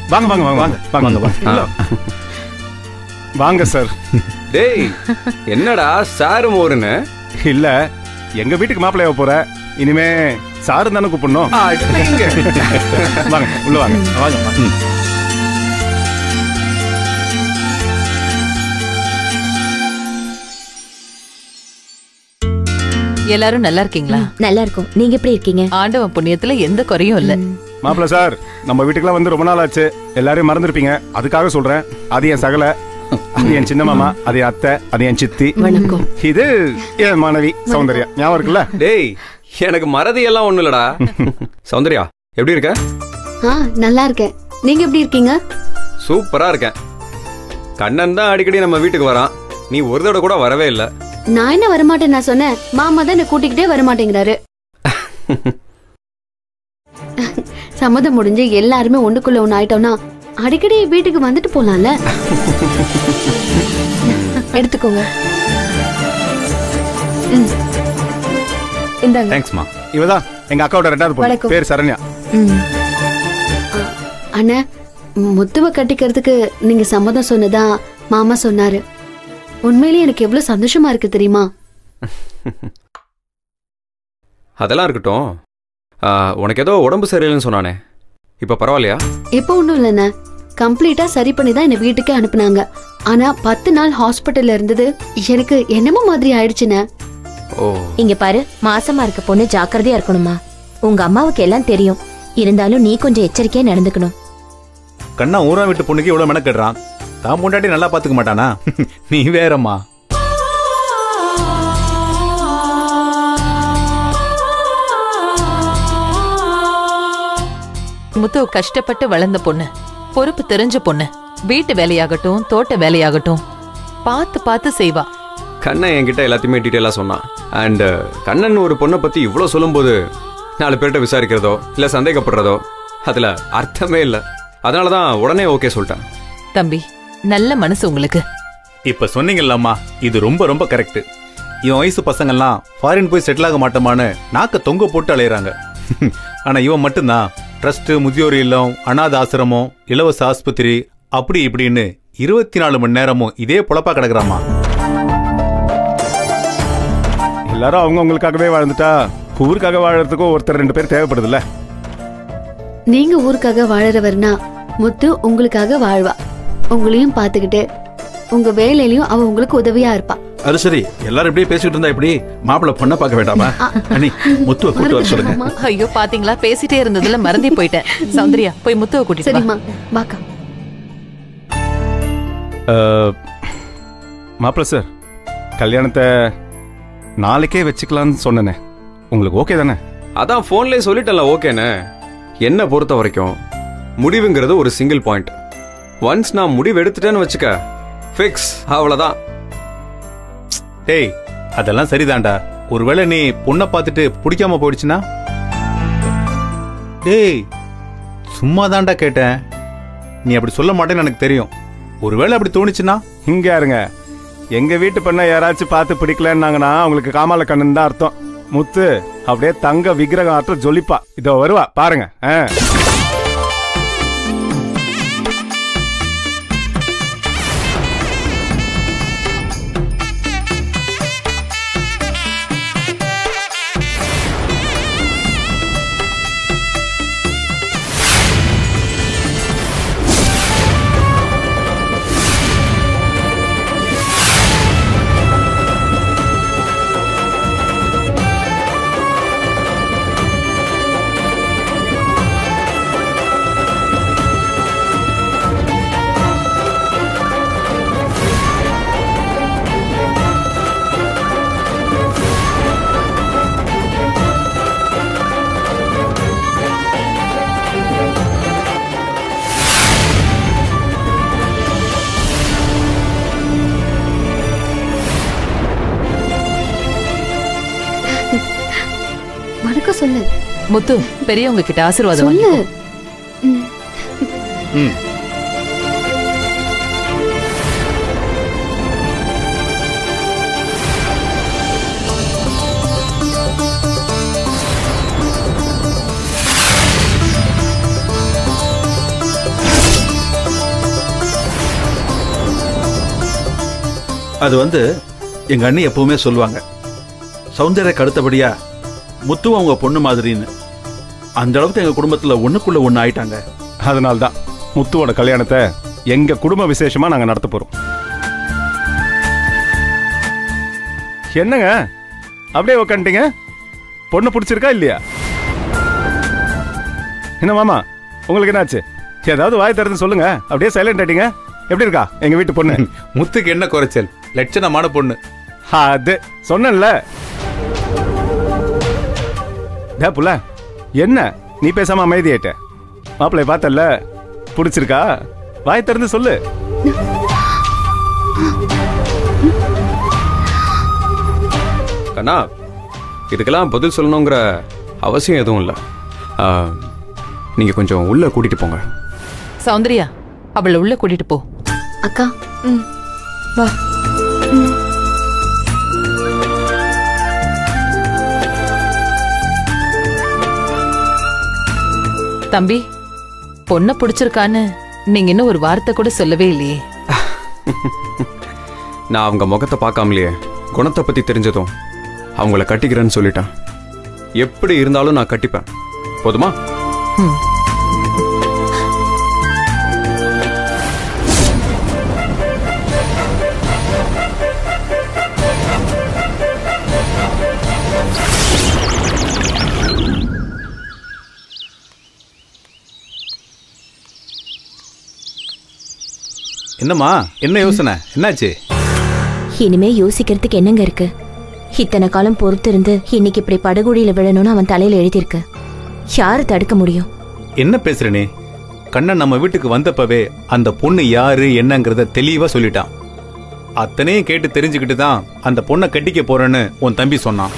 வாங்க வாங்க வாங்க வாங்க வாங்க வாங்க சார். டேய் என்னடா சாரு மோருன்னு? இல்ல எங்க வீட்டுக்கு மாப்பிள்ளைய போற, இனிமே சாரு தானே கூப்பிடணும். வாங்க உள்ள வாங்க வாங்க. எல்லாரும் நல்லா இருக்கீங்களா? நல்லா இருக்கும். நீங்க எப்படி இருக்கீங்க? ஆண்டவன் புண்ணியத்துல எந்த குறையும் இல்ல. மாப்பிள்ள சார், நம்ம வீட்டுக்குலாம் வந்து ரொம்ப நாள் ஆச்சு. எல்லாரையும் மறந்துருப்பீங்க, அதுக்காக சொல்றேன். அது என் சகல, அது என் சின்ன மாமா, அது என் அத்தை, அது என் சித்தி. வணக்கம். இது என் மனைவி சௌந்தர்யா. ஞாபகம் இருக்குல்ல? டேய் எனக்கு மறதி எல்லாம் ஒண்ணு இல்லடா. சௌந்தர்யா எப்படி இருக்க? நல்லா இருக்கேன். நீங்க எப்படி இருக்கீங்க? சூப்பரா இருக்கேன். கண்ணன் தான் அடிக்கடி நம்ம வீட்டுக்கு வரான், நீ ஒரு தடவை கூட வரவே இல்ல. நான் என்ன வரமாட்டேன் நான் சொன்னேன், மாமா தான் என்ன கூட்டிக்கிட்டே வரமாட்டேங்கிறாரு. சம்மதம் முடிஞ்சு எல்லாருமே ஒண்ணுக்குள்ள ஒண்ணு ஆயிட்டோம்னா அடிக்கடி வீட்டுக்கு வந்துட்டு போலாம்ல. எடுத்துக்கோங்க. இந்தாங்க. தேங்க்ஸ்மா. இவதான் எங்க அக்காவோட ரெண்டாவது பொண்ணு, பேர் சரண்யா. அண்ணா, முத்துவ கட்டிக்கிறதுக்கு நீங்க சம்மதம் சொன்னதா மாமா சொன்னாரு. உண்மையிலேயே எனக்கு எவ்வளவு சந்தோஷமா இருக்கு தெரியுமா? அதெல்லாம் இருக்கட்டும். உனக்கு ஏதோ உடம்பு சரியில்லைன்னு சொன்னானே, இப்ப பரவாயில்லையா? இப்ப ஒண்ணும் இல்லைண்ணா, கம்ப்ளீட்டா சரி பண்ணி தான் என்ன வீட்டுக்கே அனுப்புனாங்க. ஆனா 10 நாள் ஹாஸ்பிட்டல்ல இருந்தது எனக்கு என்னமோ மாதிரி ஆயிடுச்சுண்ணே. இங்க பாரு, மாசமா இருக்க பொண்ணு ஜாக்கிரதையா இருக்கணுமா. உங்க அம்மாவுக்கு எல்லாம் தெரியும், இருந்தாலும் நீ கொஞ்சம் எச்சரிக்கையா நடந்துக்கணும். கண்ணா ஊரா விட்டு பொண்ணுக்கு இவ்வளவு மெனக்கெடுறான், தான் பொண்டாட்டி நல்லா பாத்துக்க மாட்டானா? நீ வேறம்மா. முத்து கஷ்டப்பட்டு வளர்ந்த பொண்ணு, பொறுப்பு தெரிஞ்ச பொண்ணு. வீட்டு வேலையாகட்டும் தோட்ட வேலையாகட்டும் பார்த்து பார்த்து செய்வா. கண்ணன் என்கிட்ட எல்லாத்தையுமே டீட்டெயிலா சொன்னான். அண்ட் கண்ணன் ஒரு பொண்ணை பத்தி இவ்வளவு சொல்லும் போது 4 பேர்கிட்ட விசாரிக்கிறதோ இல்ல சந்தேகப்படுறதோ அதுல அர்த்தமே இல்ல. அதனாலதான் உடனே ஓகே சொல்லிட்டேன். தம்பி, நல்ல மனசு உங்களுக்கு. இப்ப சொன்னீங்கல்லம்மா, இது ரொம்ப ரொம்ப கரெக்ட். இவன் வயசு பசங்கள்லாம் ஃபாரின் போய் செட்டில் ஆக மாட்டோமான்னு நாக்க தொங்க போட்டு அலையறாங்க. ஆனா இவன் மட்டும்தான் ட்ரஸ்ட், முதியோர் இல்லம், அனாத ஆசிரமம், இலவச ஆஸ்பத்திரி, அப்படி இப்படின்னு 24 மணி நேரமும் இதே பொழப்பா கிடக்குறாமா. எல்லாரும் அவங்கவுங்களுக்காகவே வாழ்ந்துட்டா ஊருக்காக வாழறதுக்கும் ஒருத்தர் 2 பேர் தேவைப்படுதுல்ல. நீங்க ஊருக்காக வாழறவர்னா முத்து உங்களுக்காக வாழ்வா. உங்களையும் பாத்துக்கிட்டு உங்க வேலையிலயும் அவ உங்களுக்கு உதவியா இருப்பா. அது சரி, எல்லாரும் இப்படியே பேசிட்டு இருந்தா எப்படி? மாப்பிள்ள பொண்ண பார்க்க வேண்டாமா? அண்ணி, முத்துவ கூட்டு வர சொல்லுங்க. ஐயோ பாத்தீங்களா, பேசிட்டே இருந்ததுல மறந்தே போயிட்டேன். சௌந்தர்யா போய் முத்துவ கூட்டிட்டு வா. சரிம்மா, வாக்கா. மாப்பிள்ள சார், கல்யாணத்தை நாளைக்கே வச்சுக்கலாம்னு சொன்னேனே, உங்களுக்கு ஓகே தானே? அதான் போன்லயே சொல்லிட்டல ஓகேன்னு. என்ன பொறுத்த வரைக்கும் முடிவுங்கிறது ஒரு சிங்கிள் பாயிண்ட். ஒன்ஸ் நான் முடிவு எடுத்துட்டேன்னு வச்சுக்க, ஃபிக்ஸ், அவ்வளவுதான். டேய், அதெல்லாம் சரிதான்டா. ஒருவேளை நீ பொண்ணை பார்த்துட்டு பிடிக்காம போயிடுச்சுன்னா? டேய், சும்மா தான்டா கேட்டேன். நீ அப்படி சொல்ல மாட்டேன்னு எனக்கு தெரியும். ஒருவேளை அப்படி தோணுச்சுன்னா? இங்க யாருங்க, எங்க வீட்டு பெண்ணை யாராச்சும் பார்த்து பிடிக்கலன்னாங்கன்னா அவங்களுக்கு காமால கண்ணன் தான் அர்த்தம். முத்து அப்படியே தங்க விக்கிரகம் ஆற்ற ஜொலிப்பா. இதோ வருவா பாருங்க. வணக்கம் சொல்லு. முத்து, பெரியவங்க கிட்ட ஆசீர்வாதம் சொல்லு. அது வந்து எங்க அண்ணி எப்பவுமே சொல்லுவாங்க, சௌந்தர்யக்கு அடுத்தபடியா முத்துவும் அவங்க பொண்ணு மாதிரின்னு. அந்த அளவுக்கு எங்க குடும்பத்துல ஒண்ணுக்குள்ள ஒண்ணு ஆயிட்டாங்க. அதனால்தான் முத்துவோட கல்யாணத்தை எங்க குடும்ப விசேஷமா நாங்க நடத்த போறோம். என்னங்க அப்படியே உக்காந்துட்டீங்க? பொண்ணு பிடிச்சிருக்கா இல்லையா? என்ன மாமா, உங்களுக்கு என்னாச்சு? ஏதாவது வாய் திறந்து சொல்லுங்க. அப்படியே சைலண்ட் ஆயிட்டீங்க. எப்படி இருக்கா எங்க வீட்டு பொண்ணு? முத்துக்கு என்ன குறைச்சல்? லட்சணமான பொண்ணு. அது சொன்னேன்ல. புள்ள என்ன நீ பேசாம அமைதியாயிட்ட? மாப்பிள்ளை பார்த்தல்ல, பிடிச்சிருக்கா? வாய் திறந்து சொல்லு. கண்ணா, இதுக்கெல்லாம் பதில் சொல்லணுங்கிற அவசியம் எதுவும் இல்லை. நீங்க கொஞ்சம் உள்ள கூட்டிட்டு போங்க. சௌந்தர்யா, அவளை உள்ள கூட்டிட்டு போ. அக்கா வா. தம்பி, பொண்ண பிடிச்சிருக்கான்னு நீங்க இன்னும் ஒரு வார்த்தை கூட சொல்லவே இல்லையே. நான் அவங்க முகத்தை பார்க்காமலையே குணத்தை பத்தி தெரிஞ்சதும் அவங்கள கட்டிக்கிறேன்னு சொல்லிட்டேன். எப்படி இருந்தாலும் நான் கட்டிப்பேன். போதுமா? என்னம்மா, என்ன யோசனை? என்னாச்சு? இனிமே யோசிக்கிறதுக்கு என்னங்க இருக்கு? இத்தனை காலம் பொறுத்து இருந்து இன்னைக்கு இப்படி படுகொடியில விழணும்னு அவன் தலையில எழுதியிருக்கு. யாரு தடுக்க முடியும்? என்ன பேசுற நீ? கண்ணன் நம்ம வீட்டுக்கு வந்தப்பவே அந்த பொண்ணு யாரு என்னங்கறத தெளிவா சொல்லிட்டான். அத்தனையும் கேட்டு தெரிஞ்சுக்கிட்டு தான் அந்த பொண்ணை கட்டிக்க போறேன்னு உன் தம்பி சொன்னான்.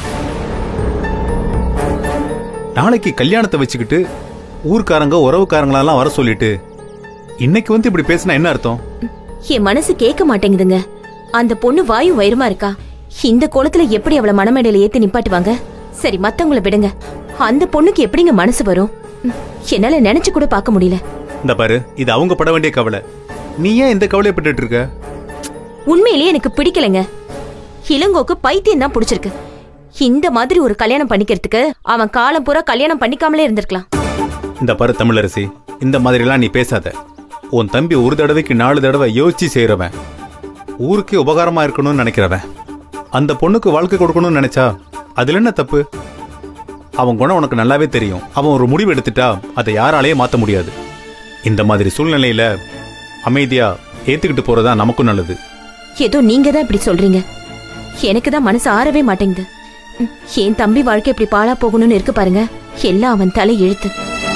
நாளைக்கு கல்யாணத்தை வச்சுக்கிட்டு ஊர்க்காரங்க உறவுக்காரங்களெல்லாம் வர சொல்லிட்டு இன்னைக்கு வந்து இப்படி பேசினா என்ன அர்த்தம்? என் மனசு கேட்க மாட்டேங்குதுங்க. அந்த பொண்ணு வாயும் வயிறுமா இருக்கா. இந்த கோலத்துல எப்படி அவளை மனமேடையில ஏத்தி நிப்பாட்டுவாங்க? சரி, மத்தவங்களை விடுங்க. அந்த பொண்ணுக்கு எப்படிங்க மனசு வரும்? என்னால நினைச்சு கூட பார்க்க முடியல. இந்த பாரு, இது அவங்க பட வேண்டிய கவலை. நீ ஏன் இந்த கவலைப்பட்டு இருக்க? உண்மையிலேயே எனக்கு பிடிக்கலங்க. இளங்கோக்கு பைத்தியம் தான் பிடிச்சிருக்கு. இந்த மாதிரி ஒரு கல்யாணம் பண்ணிக்கிறதுக்கு அவன் காலம் பூரா கல்யாணம் பண்ணிக்காமலே இருந்திருக்கலாம். இந்த பாரு தமிழரசி, இந்த மாதிரி எல்லாம் நீ பேசாத. உன் தம்பி ஒரு தடவைக்கு 4 தடவை யோசிச்சு செய்யறவன். ஊருக்கே உபகாரமா இருக்கணும்னு நினைக்கிறவன். அந்த பொண்ணுக்கு வாழ்க்கை கொடுக்கணும்னு நினைச்சா அதுல என்ன தப்பு? அவன் குணம் உனக்கு நல்லாவே தெரியும். அவன் ஒரு முடிவு எடுத்துட்டா அதை யாராலேயே மாத்த முடியாது. இந்த மாதிரி சூழ்நிலையில அமைதியா ஏத்துக்கிட்டு போறதா நமக்கும் நல்லது. ஏதோ நீங்க தான் இப்படி சொல்றீங்க. எனக்கு தான் மனசு ஆறவே மாட்டேங்குது. என் தம்பி வாழ்க்கை இப்படி பாழா போகணும்னு இருக்கு பாருங்க. எல்லாம் அவன் தலை இழுத்து.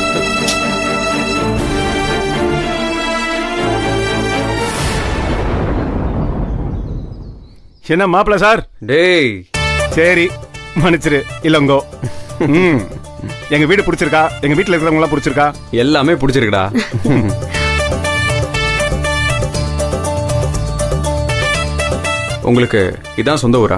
என்ன மாப்பிள்ள சார்? டேய், சரி மன்னிச்சிரு இளங்கோ. எங்க வீடு பிடிச்சிருக்கா? எங்க வீட்டுல இருக்கிறவங்க எல்லாம் பிடிச்சிருக்கா? எல்லாமே பிடிச்சிருக்குடா. உங்களுக்கு இதான் சொந்த ஊரா?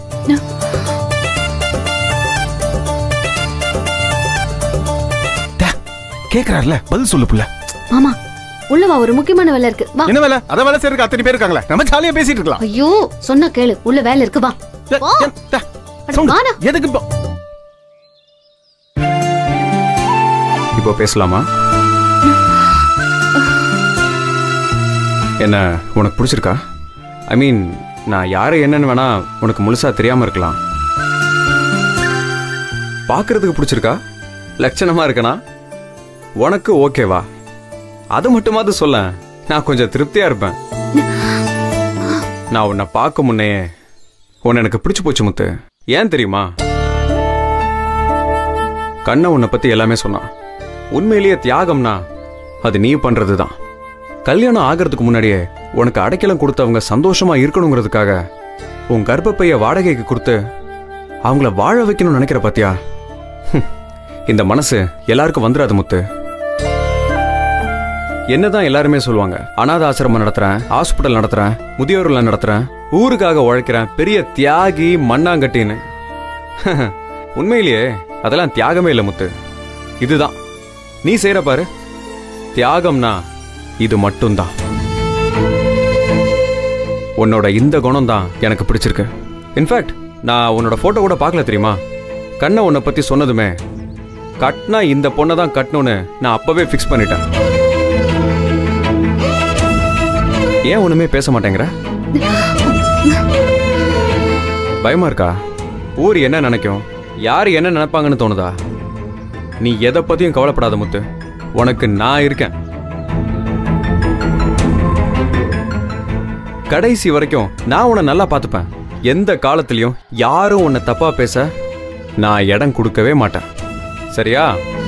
கேக்குறாருல, பதில் சொல்லு புள்ள. மாமா உள்ள வா, ஒரு முக்கியமான வேலை இருக்கு. வா. என்ன வேலை? அத வேலை செய்யறதுக்கு அத்தனை பேர் இருக்காங்களே, நம்ம ஜாலியா பேசிட்டு இருக்கலாம். ஐயோ, சொன்னா கேளு, உள்ள வேலை இருக்கு. வா. வாடா. எதுக்கு இப்போ பேசலாமா? என்ன உனக்கு பிடிச்சிருக்கா? ஐ மீன், நான் யாரு என்னன்னு வேணா உனக்கு முழுசா தெரியாம இருக்கலாம். பாக்குறதுக்கு பிடிச்சிருக்கா? லட்சணமா இருக்கனா? உனக்கு ஓகேவா? அது மட்டுமாவது சொல்ல, நான் கொஞ்சம் திருப்தியா இருப்பேன். நான் உன்னை பார்க்க முன்னே உன்னை எனக்கு பிடிச்சு போச்சு முத்து. ஏன் தெரியுமா? கண்ணை உன்னை பத்தி எல்லாமே சொன்னான். உண்மையிலேயே தியாகம்னா அது நீ பண்றதுதான். கல்யாணம் ஆகிறதுக்கு முன்னாடியே உனக்கு அடைக்கலம் கொடுத்தவங்க சந்தோஷமா இருக்கணுங்கிறதுக்காக உன் கர்ப்பப்பைய வாடகைக்கு கொடுத்து அவங்கள வாழ வைக்கணும்னு நினைக்கிற பாத்தியா? இந்த மனசு எல்லாருக்கும் வந்துடாது முத்து. என்னதான் எல்லாருமே சொல்லுவாங்க, அநாத ஆசிரமம் நடத்துறேன், ஹாஸ்பிட்டல் நடத்துறேன், முதியோர்ல நடத்துறேன், ஊருக்காக உழைக்கிறேன், பெரிய தியாகி மண்ணாங்கட்டின்னு. உண்மையிலேயே அதெல்லாம் தியாகமே இல்லை முத்து. இதுதான் நீ செய்யற பாரு தியாகம்னா, இது மட்டும்தான். உன்னோட இந்த குணம் தான் எனக்கு பிடிச்சிருக்கு. இன்ஃபேக்ட் நான் உன்னோட ஃபோட்டோ கூட பார்க்கல தெரியுமா? கண்ணை உன்னை பற்றி சொன்னதுமே கட்டினா இந்த பொண்ணை தான் கட்டணும்னு நான் அப்பவே ஃபிக்ஸ் பண்ணிட்டேன். ஏன் ஒன்றுமே பேச மாட்டேங்கிற? பயமா இருக்கா? ஊர் என்ன நினைக்கும், யார் என்ன நினைப்பாங்கன்னு தோணுதா? நீ எதை பற்றியும் கவலைப்படாத முத்து, உனக்கு நான் இருக்கேன். கடைசி வரைக்கும் நான் உன்னை நல்லா பார்த்துப்பேன். எந்த காலத்திலையும் யாரும் உன்னை தப்பா பேச நான் இடம் கொடுக்கவே மாட்டேன். சரியா?